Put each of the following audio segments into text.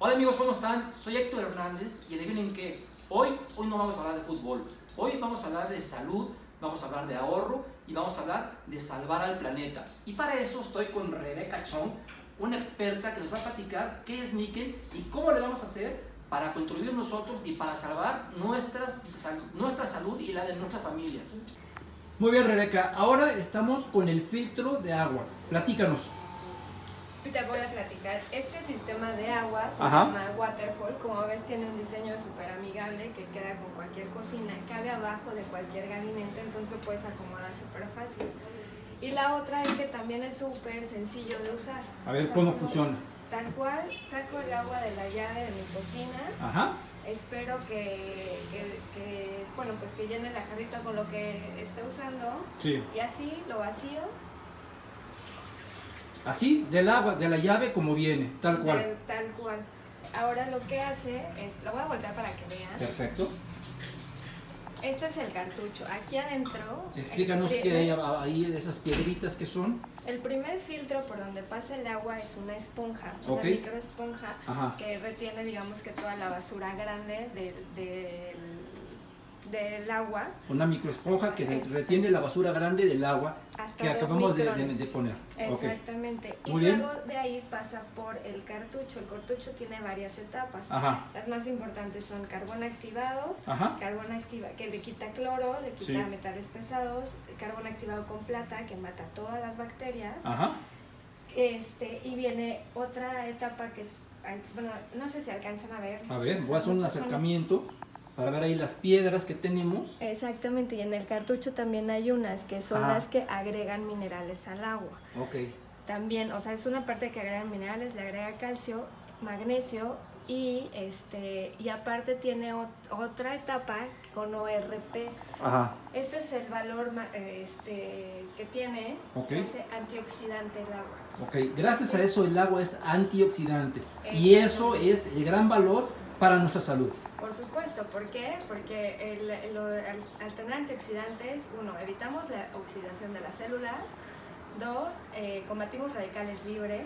Hola amigos, ¿cómo están? Soy Héctor Hernández y adivinen qué, hoy no vamos a hablar de fútbol, hoy vamos a hablar de salud, vamos a hablar de ahorro y vamos a hablar de salvar al planeta. Y para eso estoy con Rebeca Chong, una experta que nos va a platicar qué es níquel y cómo le vamos a hacer para contribuir nosotros y para salvar nuestra salud y la de nuestra familia. Muy bien, Rebeca, ahora estamos con el filtro de agua, platícanos. Te voy a platicar. Este sistema de agua se llama Waterfall. Como ves, tiene un diseño súper amigable que queda con cualquier cocina, cabe abajo de cualquier gabinete, entonces lo puedes acomodar súper fácil. Y la otra es que también es súper sencillo de usar. A ver, ¿cómo funciona? Tal cual, saco el agua de la llave de mi cocina. Espero que llene la jarrita con lo que esté usando. Sí. Y así lo vacío. Así, del agua, de la llave como viene, tal cual. Tal cual. Ahora lo que hace es, lo voy a voltear para que vean. Perfecto. Este es el cartucho. Aquí adentro... Explícanos qué hay ahí, esas piedritas que son. El primer filtro por donde pasa el agua es una esponja, una microesponja que retiene, digamos que toda la basura grande del agua. Una microesponja que retiene la basura grande del agua que acabamos de poner. Exactamente. Y luego de ahí pasa por el cartucho. El cartucho tiene varias etapas. Las más importantes son carbón activado, que le quita cloro, le quita metales pesados, carbón activado con plata que mata todas las bacterias. Y viene otra etapa que es, bueno, no sé si alcanzan a ver. A ver, voy a hacer un acercamiento para ver ahí las piedras que tenemos. Exactamente, y en el cartucho también hay unas que son las que agregan minerales al agua. También, o sea, es una parte que agrega minerales, le agrega calcio, magnesio y aparte tiene otra etapa con ORP. Este es el valor que tiene, que hace antioxidante el agua. Gracias a eso el agua es antioxidante y eso es el gran valor para nuestra salud. Por supuesto, ¿por qué? Porque al tener antioxidantes, uno, evitamos la oxidación de las células, dos, combatimos radicales libres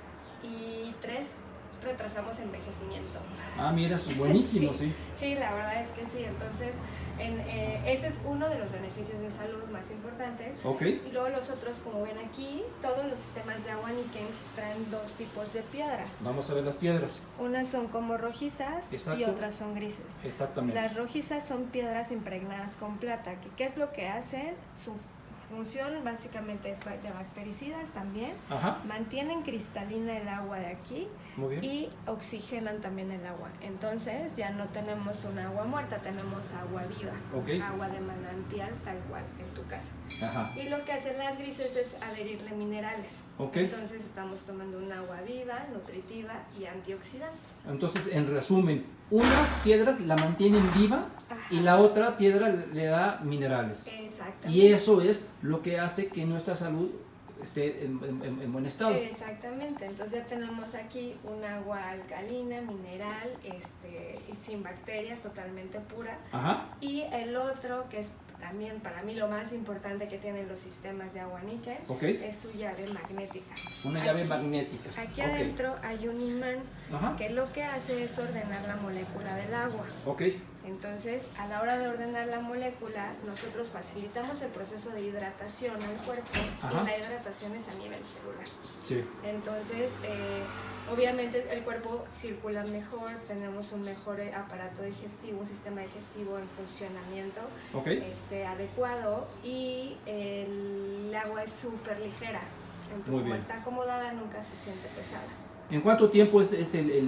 y tres, retrasamos envejecimiento. Mira, eso es buenísimo, sí, la verdad es que sí. Entonces, ese es uno de los beneficios de salud más importantes. Y luego los otros, como ven aquí, todos los sistemas de agua níquel traen dos tipos de piedras. Vamos a ver las piedras. Unas son como rojizas y otras son grises. Exactamente. Las rojizas son piedras impregnadas con plata. ¿Qué es lo que hacen? Su función básicamente es de bactericidas también, mantienen cristalina el agua de aquí y oxigenan también el agua. Entonces ya no tenemos un agua muerta, tenemos agua viva, agua de manantial tal cual en tu casa. Y lo que hacen las grises es adherirle minerales. Entonces estamos tomando un agua viva, nutritiva y antioxidante. Entonces, en resumen, una piedra la mantienen viva y la otra piedra le da minerales. Exactamente. Y eso es lo que hace que nuestra salud esté en buen estado. Exactamente. Entonces ya tenemos aquí un agua alcalina, mineral, sin bacterias, totalmente pura. Y el otro, que es también para mí lo más importante que tienen los sistemas de agua níquel, es su llave magnética. Una llave magnética. Aquí adentro hay un imán que lo que hace es ordenar la molécula del agua. Entonces, a la hora de ordenar la molécula, nosotros facilitamos el proceso de hidratación al cuerpo y la hidratación es a nivel celular. Entonces, obviamente el cuerpo circula mejor, tenemos un mejor aparato digestivo, un sistema digestivo en funcionamiento adecuado y el agua es súper ligera. Entonces, como está acomodada, nunca se siente pesada. ¿En cuánto tiempo es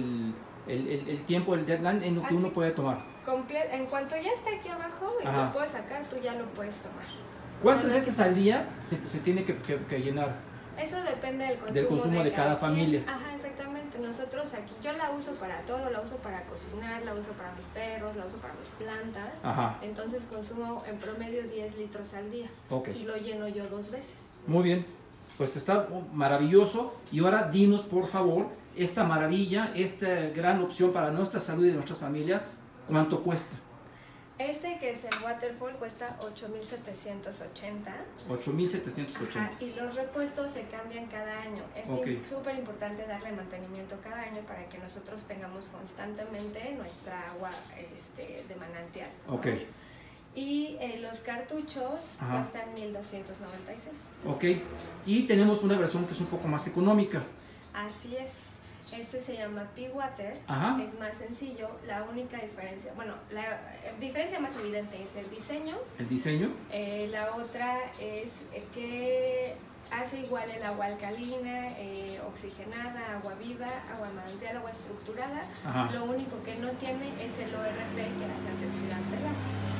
el tiempo, el deadline en lo que uno puede tomar? En cuanto ya está aquí abajo y lo puedes sacar, tú ya lo puedes tomar. ¿Cuántas veces al día se tiene que llenar? Eso depende del consumo de cada familia. Exactamente. Nosotros aquí, yo la uso para todo, la uso para cocinar, la uso para mis perros, la uso para mis plantas. Entonces consumo en promedio 10 litros al día. Y lo lleno yo 2 veces. Muy bien. Pues está maravilloso. Y ahora dinos, por favor, esta maravilla, esta gran opción para nuestra salud y de nuestras familias, ¿cuánto cuesta? Este, que es el Waterfall, cuesta 8,780. 8,780. Y los repuestos se cambian cada año. Es súper importante darle mantenimiento cada año para que nosotros tengamos constantemente nuestra agua de manantial, ¿no? Ok. Y los cartuchos cuestan 1,296. Ok. Y tenemos una versión que es un poco más económica. Así es. Este se llama P-Water, es más sencillo. La única diferencia, bueno, la diferencia más evidente es el diseño. ¿El diseño? La otra es que hace igual el agua alcalina, oxigenada, agua viva, agua manantial, agua estructurada. Lo único que no tiene es el ORP, que hace antioxidante del agua.